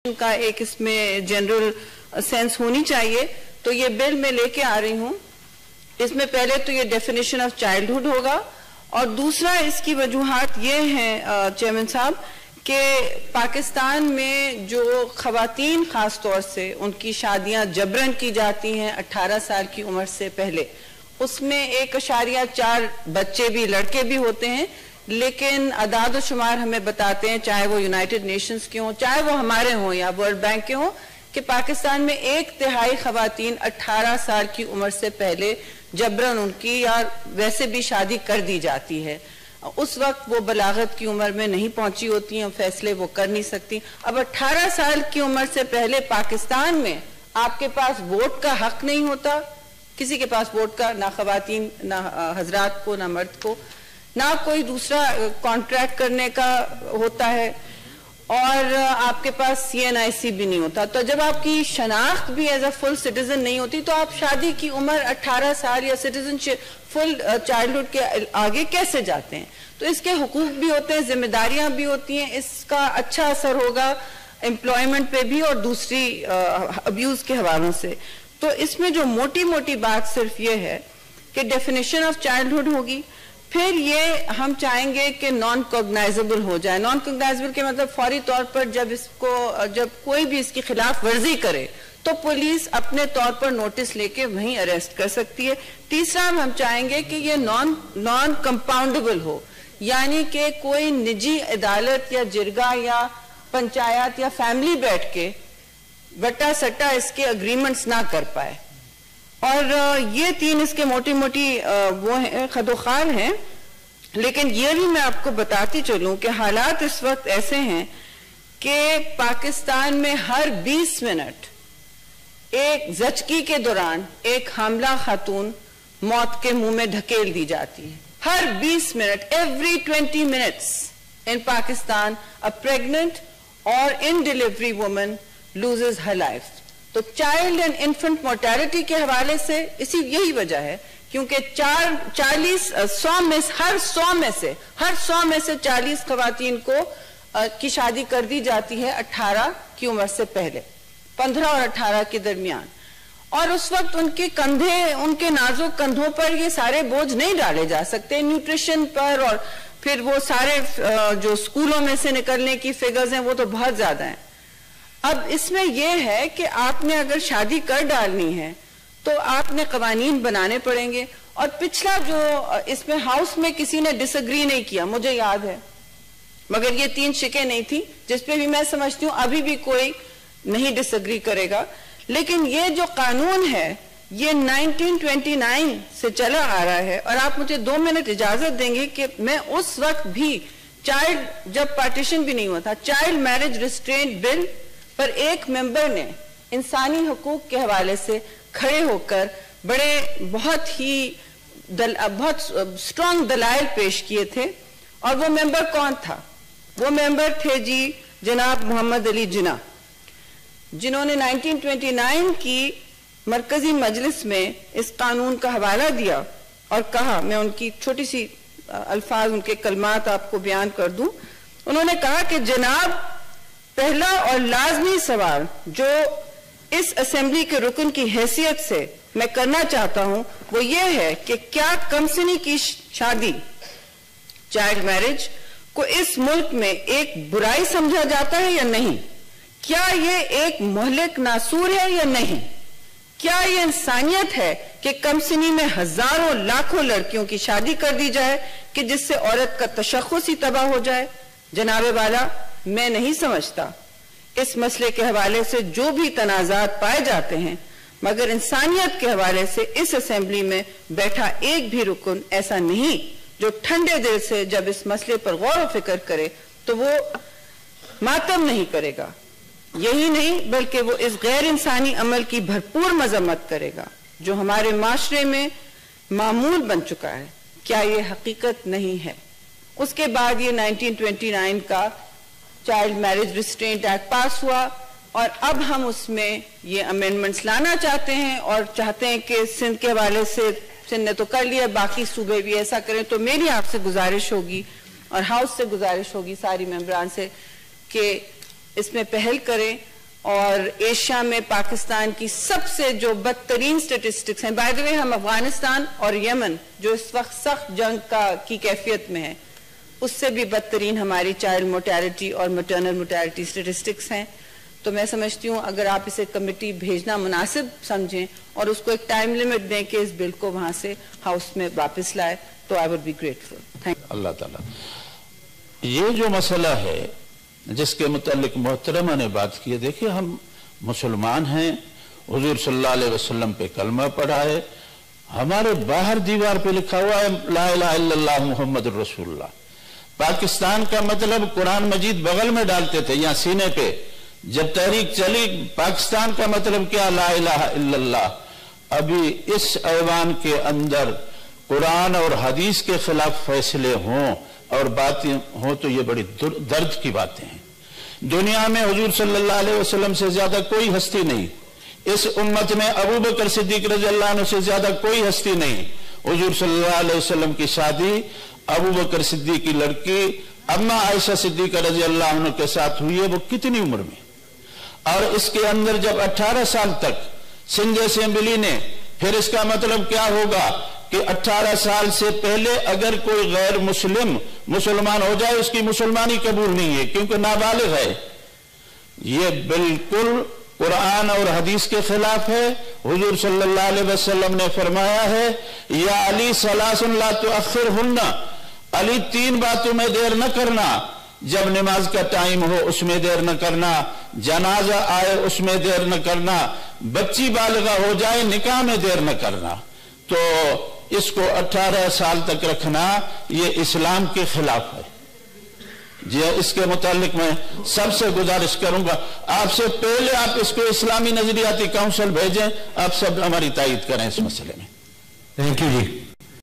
کا ایک اس میں جنرل سینس ہونی چاہیے. تو یہ بل میں لے کے آ رہی ہوں. اس میں پہلے تو یہ ڈیفینیشن آف چائلڈہڈ ہوگا, اور دوسرا اس کی وجوہات یہ ہیں چیئرمین صاحب کہ پاکستان میں جو خواتین خاص طور سے ان کی شادیاں جبرن کی جاتی ہیں 18 سال کی عمر سے پہلے, اس میں 1.4 بچے بھی لڑکے بھی ہوتے ہیں, لیکن اعداد و شمار ہمیں بتاتے ہیں, چاہے وہ یونائٹڈ نیشنز کے ہوں چاہے وہ ہمارے ہوں یا ورلڈ بینک کے ہوں, کہ پاکستان میں 1/3 خواتین 18 سال کی عمر سے پہلے جبرن ان کی یا ویسے بھی شادی کر دی جاتی ہے. اس وقت وہ بلاغت کی عمر میں نہیں پہنچی ہوتی ہیں, فیصلے وہ کر نہیں سکتی. اب 18 سال کی عمر سے پہلے پاکستان میں آپ کے پاس ووٹ کا حق نہیں ہوتا, کسی کے پاس ووٹ کا, نہ خواتین نہ حضرات کو نہ مرد کو, نہ کوئی دوسرا کانٹریکٹ کرنے کا ہوتا ہے, اور آپ کے پاس CNIC بھی نہیں ہوتا. تو جب آپ کی شناخت بھی ایز اے فل سٹیزن نہیں ہوتی تو آپ شادی کی عمر 18 سال یا سٹیزن فل چائلڈہڈ کے آگے کیسے جاتے ہیں؟ تو اس کے حقوق بھی ہوتے ہیں, ذمہ داریاں بھی ہوتی ہیں, اس کا اچھا اثر ہوگا امپلائمنٹ پہ بھی اور دوسری ابیوز کے حوالوں سے. تو اس میں جو موٹی موٹی بات صرف یہ ہے کہ ڈیفینیشن آف چائلڈہڈ ہوگی, پھر یہ ہم چاہیں گے کہ نان کوگنائزبل ہو جائے. نان کوگنائزبل کے مطلب فوری طور پر جب کوئی بھی اس کی خلاف ورزی کرے تو پولیس اپنے طور پر نوٹس لے کے وہیں اریسٹ کر سکتی ہے. تیسرا ہم چاہیں گے کہ یہ نان کمپاؤنڈیبل ہو, یعنی کہ کوئی نجی عدالت یا جرگہ یا پنچایت یا فیملی بیٹھ کے بٹا سٹا اس کے اگریمنٹس نہ کر پائے. اور یہ 3 اس کے موٹی موٹی وہ ہیں خد و خال ہیں. لیکن یہ بھی میں آپ کو بتاتی چلوں کہ حالات اس وقت ایسے ہیں کہ پاکستان میں ہر 20 منٹ ایک زچگی کے دوران ایک حاملہ خاتون موت کے منہ میں دھکیل دی جاتی ہے. ہر 20 minute, every 20 minutes in Pakistan a pregnant or in delivery woman loses her life. تو چائلڈ اینڈ انفنٹ مورٹیلٹی کے حوالے سے یہی وجہ ہے کیونکہ ہر 100 میں سے 40 خواتین کی شادی کر دی جاتی ہے 18 کی عمر سے پہلے, 15 اور 18 کے درمیان. اور اس وقت ان کے نازک کندھوں پر یہ سارے بوجھ نہیں ڈالے جا سکتے, نیوٹریشن پر, اور پھر وہ سارے جو اسکولوں میں سے نکلنے کی فگرز ہیں وہ تو بہت زیادہ ہیں. اب اس میں یہ ہے کہ آپ نے اگر شادی کر ڈالنی ہے تو آپ نے قوانین بنانے پڑیں گے. اور پچھلا جو اس میں ہاؤس میں کسی نے ڈس ایگری نہیں کیا, مجھے یاد ہے, مگر یہ 3 شکیں نہیں تھی جس پہ بھی میں سمجھتی ہوں ابھی بھی کوئی نہیں ڈس ایگری کرے گا. لیکن یہ جو قانون ہے یہ 1929 سے چلا آ رہا ہے, اور آپ مجھے 2 منٹ اجازت دیں گے کہ میں اس وقت بھی جب پارٹیشن بھی نہیں ہوا تھا, چائلڈ میرج ریسٹرینٹ بل پر ایک ممبر نے انسانی حقوق کے حوالے سے کھڑے ہو کر بہت سٹرونگ دلائل پیش کیے تھے. اور وہ ممبر کون تھا؟ وہ ممبر تھے جناب محمد علی جناح, جنہوں نے 1929 کی مرکزی مجلس میں اس قانون کا حوالہ دیا اور کہا, میں ان کی چھوٹی سی الفاظ, ان کے کلمات آپ کو بیان کر دوں. انہوں نے کہا کہ جناب, پہلا اور لازمی سوال جو اس اسمبلی کے رکن کی حیثیت سے میں کرنا چاہتا ہوں وہ یہ ہے کہ کیا کمسنی کی شادی, چائلڈ میرج, کو اس ملک میں ایک برائی سمجھا جاتا ہے یا نہیں؟ کیا یہ ایک مہلک ناسور ہے یا نہیں؟ کیا یہ انسانیت ہے کہ کمسنی میں ہزاروں لاکھوں لڑکیوں کی شادی کر دی جائے کہ جس سے عورت کا تشخص ہی تباہ ہو جائے؟ جناب والا, میں نہیں سمجھتا. اس مسئلے کے حوالے سے جو بھی تنازعات پائے جاتے ہیں, مگر انسانیت کے حوالے سے اس اسمبلی میں بیٹھا ایک بھی رکن ایسا نہیں جو ٹھنڈے دل سے جب اس مسئلے پر غور و فکر کرے تو وہ ماتم نہیں کرے گا. یہی نہیں بلکہ وہ اس غیر انسانی عمل کی بھرپور مذمت کرے گا جو ہمارے معاشرے میں معمول بن چکا ہے. کیا یہ حقیقت نہیں ہے؟ اس کے بعد یہ 1929 کا child marriage restraint act pass ہوا, اور اب ہم اس میں یہ امینڈمنٹس لانا چاہتے ہیں اور چاہتے ہیں کہ سندھ کے حوالے سے, سندھ نے تو کر لیا, باقی صوبے بھی ایسا کریں. تو میری آپ سے گزارش ہوگی اور ہاؤس سے گزارش ہوگی ساری ممبران سے کہ اس میں پہل کریں اور ایشیا میں پاکستان کی سب سے جو بدترین سٹیٹسٹکس ہیں. بائی دا وے ہم افغانستان اور یمن جو اس وقت سخت جنگ کی کیفیت میں ہے اس سے بھی بدترین ہماری چائلڈ موٹیلٹی اور مٹرنل موٹیلٹی سٹیٹسٹکس ہیں. تو میں سمجھتی ہوں اگر آپ اسے کمیٹی بھیجنا مناسب سمجھیں اور اس کو ایک ٹائم لیمٹ دیں کہ اس بل کو وہاں سے ہاؤس میں واپس لائے تو I would be grateful. Thank you. Allah تعالیٰ یہ جو مسئلہ ہے جس کے متعلق محترمہ نے بات کی ہے، دیکھیے ہم مسلمان ہیں، حضور صلی اللہ علیہ وسلم پہ کلمہ پڑھا ہے، ہمارے باہر دیوار پہ لکھا ہوا ہے لا الہ الا اللہ محمد الرسول اللہ. پاکستان کا مطلب قرآن مجید بغل میں ڈالتے تھے یا سینے پہ. جب تحریک چلی پاکستان کا مطلب کیا لا الہ الا اللہ. ابھی اس ایوان کے اندر قرآن اور حدیث کے خلاف فیصلے ہوں اور باتیں ہوں تو یہ بڑی درد کی باتیں ہیں. دنیا میں حضور صلی اللہ علیہ وسلم سے زیادہ کوئی ہستی نہیں. اس امت میں ابو بکر صدیق رضی اللہ عنہ سے زیادہ کوئی ہستی نہیں. حضور صلی اللہ علیہ وسلم کی شادی ابو بکر صدیق کی لڑکی اما عائشہ صدیقہ رضی اللہ عنہ کے ساتھ ہوئی ہے. وہ کتنی عمر میں؟ اور اس کے اندر جب 18 سال تک سندھ اسمبلی نے، پھر اس کا مطلب کیا ہوگا کہ 18 سال سے پہلے اگر کوئی غیر مسلمان ہو جائے اس کی مسلمانی قبول نہیں ہے کیونکہ نابالغ ہے. یہ بالکل قرآن اور حدیث کے خلاف ہے. حضور صلی اللہ علیہ وسلم نے فرمایا ہے یا علی ثلاث لا تؤخرہن، علی 3 باتوں میں دیر نہ کرنا. جب نماز کا ٹائم ہو اس میں دیر نہ کرنا، جنازہ آئے اس میں دیر نہ کرنا، بچی بالغہ ہو جائے نکاح میں دیر نہ کرنا. تو اس کو 18 سال تک رکھنا یہ اسلام کے خلاف ہے. جی اس کے متعلق میں سب سے گزارش کروں گا آپ سے پہلے آپ اس کو اسلامی نظریاتی کونسل بھیجیں. آپ سب ہماری تائید کریں اس مسئلے میں. Thank you G.